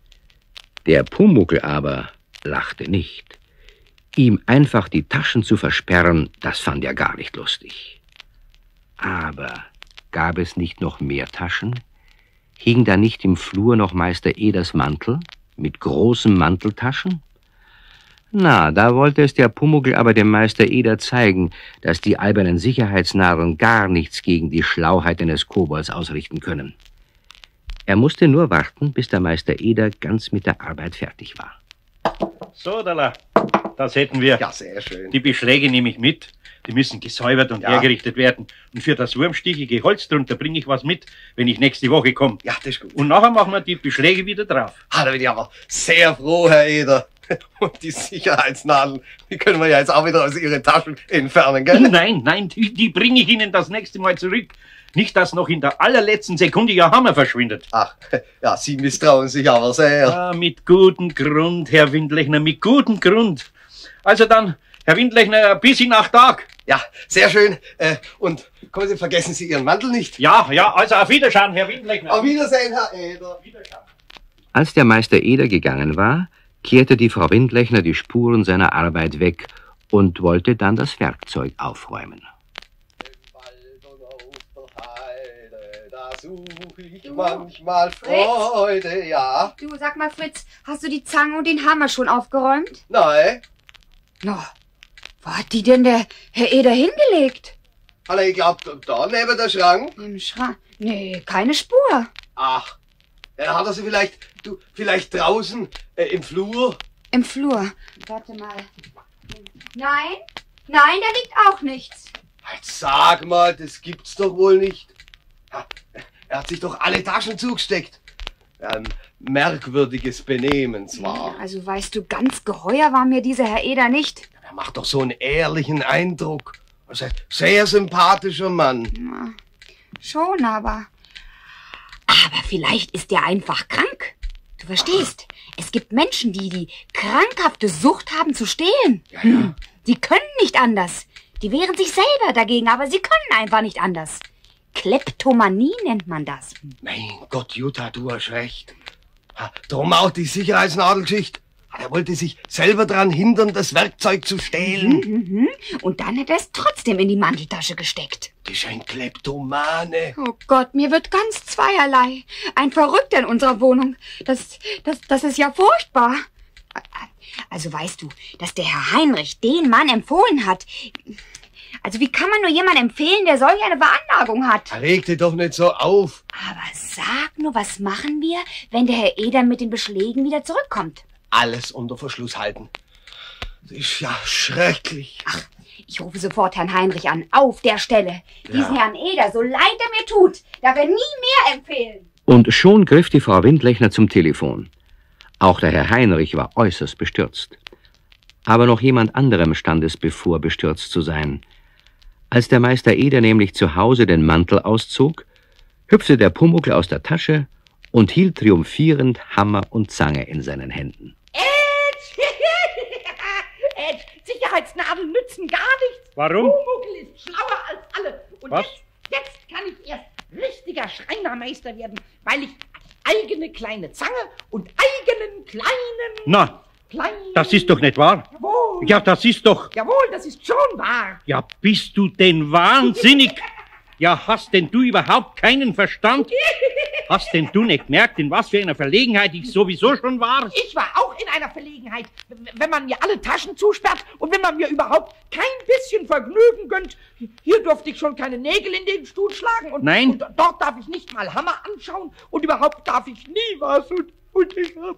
Der Pumuckl aber lachte nicht. Ihm einfach die Taschen zu versperren, das fand er gar nicht lustig. Aber gab es nicht noch mehr Taschen? Hing da nicht im Flur noch Meister Eders Mantel mit großen Manteltaschen? Na, da wollte es der Pumuckl aber dem Meister Eder zeigen, dass die albernen Sicherheitsnadeln gar nichts gegen die Schlauheit eines Kobolds ausrichten können. Er musste nur warten, bis der Meister Eder ganz mit der Arbeit fertig war. So, das hätten wir. Ja, sehr schön. Die Beschläge nehme ich mit. Die müssen gesäubert und hergerichtet werden. Und für das wurmstichige Holz drunter bringe ich was mit, wenn ich nächste Woche komme. Ja, das ist gut. Und nachher machen wir die Beschläge wieder drauf. Da bin ich aber sehr froh, Herr Eder. Und die Sicherheitsnadeln, die können wir ja jetzt auch wieder aus Ihren Taschen entfernen, gell? Nein, die bringe ich Ihnen das nächste Mal zurück. Nicht, dass noch in der allerletzten Sekunde Ihr Hammer verschwindet. Ach, ja, Sie misstrauen sich aber sehr. Ja, mit gutem Grund, Herr Windlechner, mit gutem Grund. Also dann, Herr Windlechner, bis in 8 Tage. Ja, sehr schön. Und kommen Sie, vergessen Sie Ihren Mantel nicht. Ja, also auf Wiederschauen, Herr Windlechner. Auf Wiedersehen, Herr Eder. Wiederschauen. Als der Meister Eder gegangen war, kehrte die Frau Windlechner die Spuren seiner Arbeit weg und wollte dann das Werkzeug aufräumen. Da suche ich manchmal Freude, ja. Du, sag mal, Fritz, hast du die Zange und den Hammer schon aufgeräumt? Nein. Na, wo hat die denn der Herr Eder hingelegt? Hallo, ich glaub, da neben der Schrank. Im Schrank? Nee, keine Spur. Ach, ja, hat er sie vielleicht draußen im Flur? Im Flur. Warte mal. Nein, da liegt auch nichts. Jetzt sag mal, das gibt's doch wohl nicht. Ja, er hat sich doch alle Taschen zugesteckt. Ein merkwürdiges Benehmen zwar. Also weißt du, ganz geheuer war mir dieser Herr Eder nicht. Er macht doch so einen ehrlichen Eindruck. Also ein sehr sympathischer Mann. Na, schon, aber vielleicht ist er einfach krank. Du verstehst, es gibt Menschen, die krankhafte Sucht haben zu stehlen. Ja. Die können nicht anders. Die wehren sich selber dagegen, aber sie können einfach nicht anders. Kleptomanie nennt man das. Mein Gott, Jutta, du hast recht. Drum auch die Sicherheitsnadelschicht. Er wollte sich selber daran hindern, das Werkzeug zu stehlen. Und dann hat er es trotzdem in die Manteltasche gesteckt. Das ist ein Kleptomane. Oh Gott, mir wird ganz zweierlei. Ein Verrückter in unserer Wohnung. Das ist ja furchtbar. Also weißt du, dass der Herr Heinrich den Mann empfohlen hat. Also wie kann man nur jemanden empfehlen, der solch eine Veranlagung hat? Reg dich doch nicht so auf. Aber sag nur, was machen wir, wenn der Herr Eder mit den Beschlägen wieder zurückkommt? Alles unter Verschluss halten. Das ist ja schrecklich. Ach, ich rufe sofort Herrn Heinrich an, auf der Stelle. Diesen Herrn Eder, so leid er mir tut, darf er nie mehr empfehlen. Und schon griff die Frau Windlechner zum Telefon. Auch der Herr Heinrich war äußerst bestürzt. Aber noch jemand anderem stand es bevor, bestürzt zu sein. Als der Meister Eder nämlich zu Hause den Mantel auszog, hüpfte der Pumuckl aus der Tasche und hielt triumphierend Hammer und Zange in seinen Händen. Sicherheitsnadeln nützen gar nichts. Warum? Pumuckl ist schlauer als alle. Und Was? Jetzt kann ich erst richtiger Schreinermeister werden, weil ich eigene kleine Zange und eigenen kleinen... Das ist doch nicht wahr. Jawohl. Ja, das ist doch... Jawohl, das ist schon wahr. Ja, bist du denn wahnsinnig? Ja, hast denn du überhaupt keinen Verstand? Hast denn du nicht gemerkt, in was für einer Verlegenheit ich sowieso schon war? Ich war auch in einer Verlegenheit, wenn man mir alle Taschen zusperrt und wenn man mir überhaupt kein bisschen Vergnügen gönnt. Hier durfte ich schon keine Nägel in den Stuhl schlagen und, Nein. Und dort darf ich nicht mal Hammer anschauen und überhaupt darf ich nie was und ich hab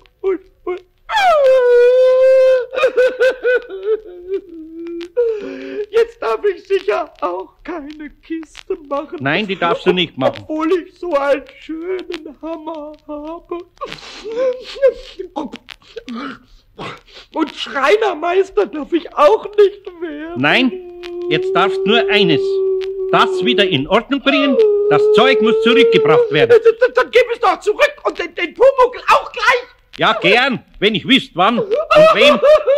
Jetzt darf ich sicher auch keine Kiste machen. Nein, die darfst du nicht machen. Obwohl ich so einen schönen Hammer habe. Und Schreinermeister darf ich auch nicht werden. Nein, jetzt darfst nur eines. Das wieder in Ordnung bringen. Das Zeug muss zurückgebracht werden. Dann gib es doch zurück und den Pumuckl auch gleich. Ja, gern, wenn ich wüsste, wann und wem.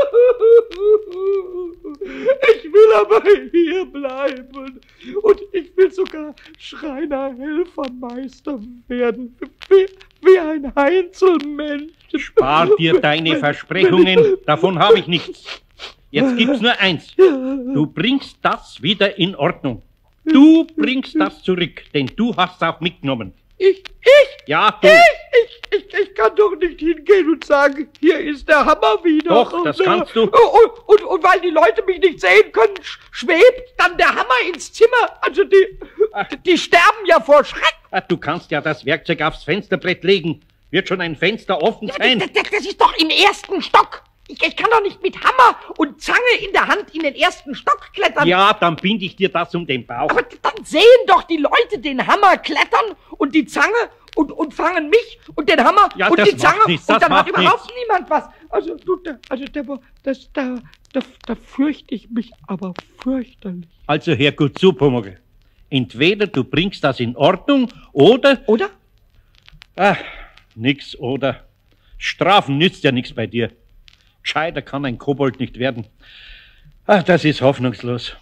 Ich will aber hier bleiben. Und ich will sogar Schreinerhelfermeister werden. Wie ein Heinzelmensch. Spar dir deine Versprechungen, davon habe ich nichts. Jetzt gibt's nur eins. Du bringst das wieder in Ordnung. Du bringst das zurück, denn du hast es auch mitgenommen. Ich? Ja, du. Ich kann doch nicht hingehen und sagen, hier ist der Hammer wieder. Doch, das kannst du. Und weil die Leute mich nicht sehen können, schwebt dann der Hammer ins Zimmer. Also die sterben ja vor Schreck. Du kannst ja das Werkzeug aufs Fensterbrett legen. Wird schon ein Fenster offen sein. Das ist doch im ersten Stock. Ich kann doch nicht mit Hammer und Zange in der Hand in den ersten Stock klettern. Ja, dann binde ich dir das um den Bauch. Aber dann sehen doch die Leute den Hammer klettern und die Zange und fangen mich und den Hammer ja, und die Zange nichts, und dann hat überhaupt nichts. niemand was. Da fürchte ich mich aber fürchterlich. Also hör gut zu, Pumuckl. Entweder du bringst das in Ordnung, oder... Oder? Ach, nix, oder. Strafen nützt ja nichts bei dir. Gescheiter kann ein Kobold nicht werden. Ach, das ist hoffnungslos.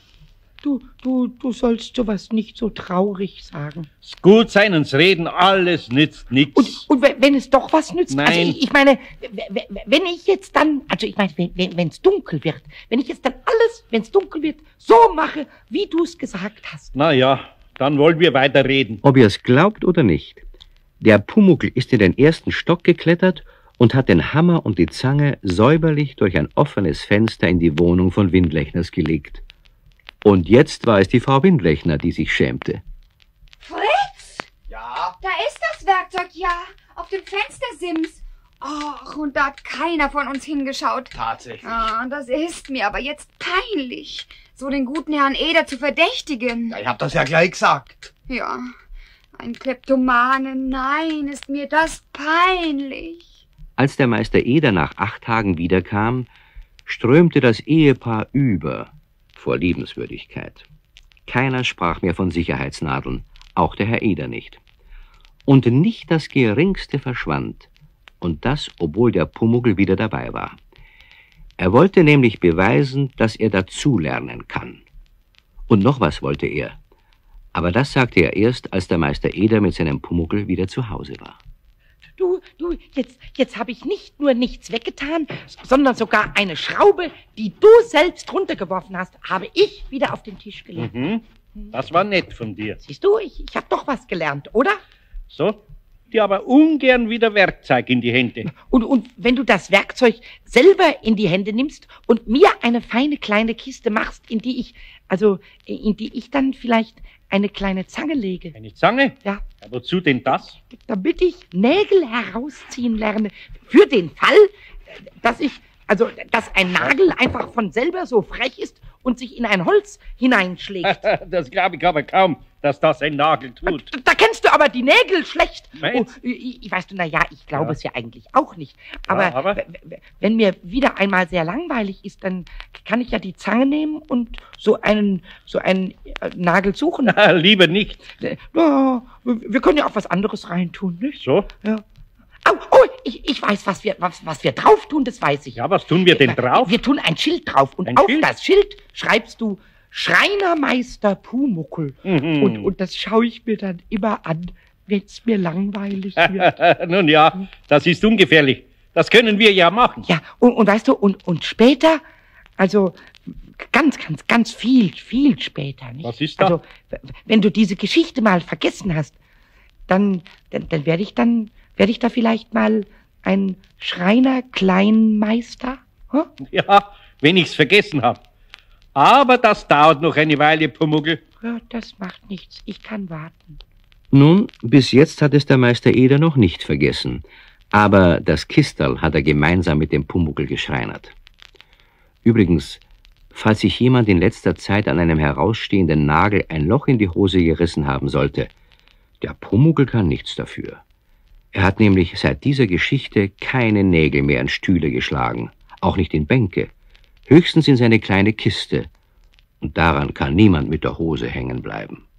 Du sollst sowas nicht so traurig sagen. Es gut sein uns reden, alles nützt nichts. Und wenn es doch was nützt? Nein. Also ich meine, wenn ich jetzt dann, also ich meine, wenn es dunkel wird, wenn ich jetzt dann alles, wenn es dunkel wird, so mache, wie du es gesagt hast. Na ja, dann wollen wir weiter reden. Ob ihr es glaubt oder nicht, der Pumuckl ist in den ersten Stock geklettert und hat den Hammer und die Zange säuberlich durch ein offenes Fenster in die Wohnung von Windlechners gelegt. Und jetzt war es die Frau Windlechner, die sich schämte. Fritz? Ja? Da ist das Werkzeug, ja. Auf dem Fenstersims. Ach, und da hat keiner von uns hingeschaut. Tatsächlich. Ah, das ist mir aber jetzt peinlich, so den guten Herrn Eder zu verdächtigen. Ja, ich hab das ja gleich gesagt. Ja, ein Kleptomane, nein, ist mir das peinlich. Als der Meister Eder nach 8 Tagen wiederkam, strömte das Ehepaar über vor Liebenswürdigkeit. Keiner sprach mehr von Sicherheitsnadeln, auch der Herr Eder nicht. Und nicht das Geringste verschwand, und das, obwohl der Pumuckl wieder dabei war. Er wollte nämlich beweisen, dass er dazulernen kann. Und noch was wollte er. Aber das sagte er erst, als der Meister Eder mit seinem Pumuckl wieder zu Hause war. Du, jetzt habe ich nicht nur nichts weggetan, sondern sogar eine Schraube, die du selbst runtergeworfen hast, habe ich wieder auf den Tisch gelegt. Das war nett von dir. Siehst du, ich habe doch was gelernt, oder? So, dir aber ungern wieder Werkzeug in die Hände. Und wenn du das Werkzeug selber in die Hände nimmst und mir eine feine kleine Kiste machst, in die ich dann vielleicht eine kleine Zange lege. Eine Zange? Ja. Ja, wozu denn das? Damit ich Nägel herausziehen lerne. Für den Fall, dass ein Nagel einfach von selber so frech ist und sich in ein Holz hineinschlägt. Das glaube ich aber kaum, dass das ein Nagel tut. Da kennst du aber die Nägel schlecht. Meinst? Ich glaube es ja eigentlich auch nicht. Aber? Wenn mir wieder einmal sehr langweilig ist, dann kann ich ja die Zange nehmen und so einen Nagel suchen. Lieber nicht. Ja, wir können ja auch was anderes reintun, nicht? So? Ja. Ich weiß, was wir drauf tun, das weiß ich. Ja, was tun wir denn drauf? Wir tun ein Schild drauf und Ein auf Schild? das Schild schreibst du Schreinermeister Pumuckl. Und das schaue ich mir dann immer an, wenn es mir langweilig wird. Nun ja, das ist ungefährlich. Das können wir ja machen. Ja, und weißt du, und später, also ganz viel später, nicht? Was ist da? Also, wenn du diese Geschichte mal vergessen hast, dann werde ich da vielleicht mal ein Schreiner-Kleinmeister? Hm? Ja, wenn ich's vergessen hab. Aber das dauert noch eine Weile, Pumuckl. Ja, das macht nichts. Ich kann warten. Nun, bis jetzt hat es der Meister Eder noch nicht vergessen, aber das Kisterl hat er gemeinsam mit dem Pumuckl geschreinert. Übrigens, falls sich jemand in letzter Zeit an einem herausstehenden Nagel ein Loch in die Hose gerissen haben sollte, der Pumuckl kann nichts dafür. Er hat nämlich seit dieser Geschichte keine Nägel mehr in Stühle geschlagen, auch nicht in Bänke, höchstens in seine kleine Kiste, und daran kann niemand mit der Hose hängen bleiben.